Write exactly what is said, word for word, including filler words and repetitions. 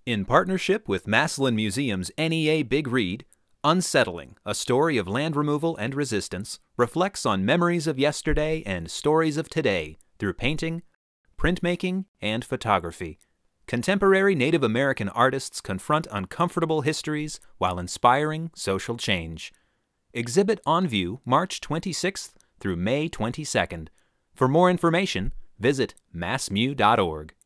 In partnership with Massillon Museum's N E A Big Read, Unsettling, A Story of Land Removal and Resistance reflects on memories of yesterday and stories of today through painting, printmaking, and photography. Contemporary Native American artists confront uncomfortable histories while inspiring social change. Exhibit on view March twenty-sixth through May twenty-second. For more information, visit mass mu dot org.